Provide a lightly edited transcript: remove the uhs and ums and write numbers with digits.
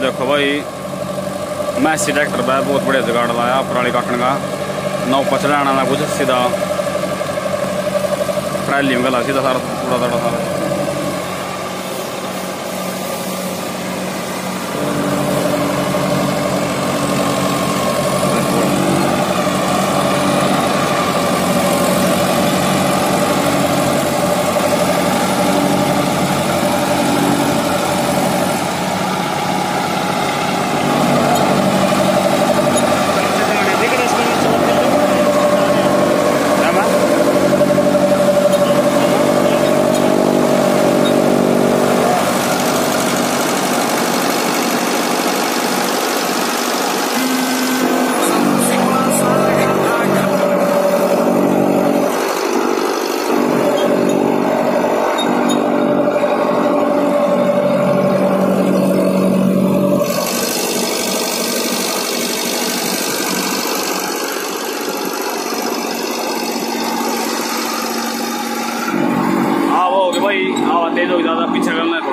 देखो भाई Massey tractor पे बहुत बढ़िया जुगाड़ लाया पराली काटने का। नौ पचड़ाना ना कुछ सीधा ट्रैली में गला सीधा सारा पूरा सारा। भाई आवा तेज हो ज़्यादा पीछे करना है।